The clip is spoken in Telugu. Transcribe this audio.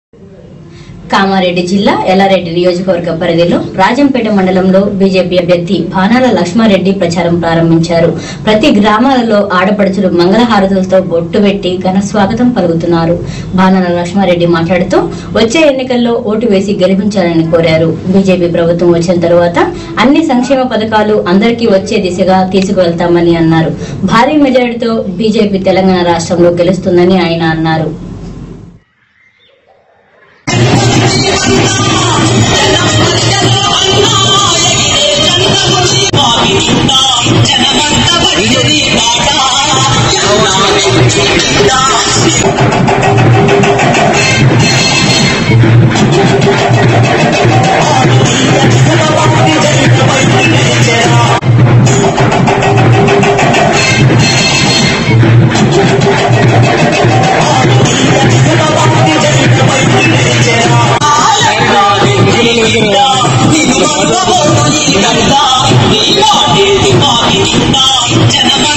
కామారెడ్డి జిల్లా ఎల్లారెడ్డి నియోజకవర్గ పరిధిలో రాజంపేట మండలంలో బీజేపీ అభ్యర్థి బాణాల లక్ష్మారెడ్డి ప్రచారం ప్రారంభించారు. ప్రతి గ్రామాలలో ఆడపడుచులు మంగళహారతులతో బొట్టు పెట్టి ఘన స్వాగతం పలుకుతున్నారు. బాణాల లక్ష్మారెడ్డి మాట్లాడుతూ వచ్చే ఎన్నికల్లో ఓటు వేసి గెలిపించాలని కోరారు. బీజేపీ ప్రభుత్వం వచ్చిన తరువాత అన్ని సంక్షేమ పథకాలు అందరికీ వచ్చే దిశగా తీసుకువెళ్తామని అన్నారు. భారీ మెజారిటీతో బీజేపీ తెలంగాణ రాష్ట్రంలో గెలుస్తుందని ఆయన అన్నారు. జనమ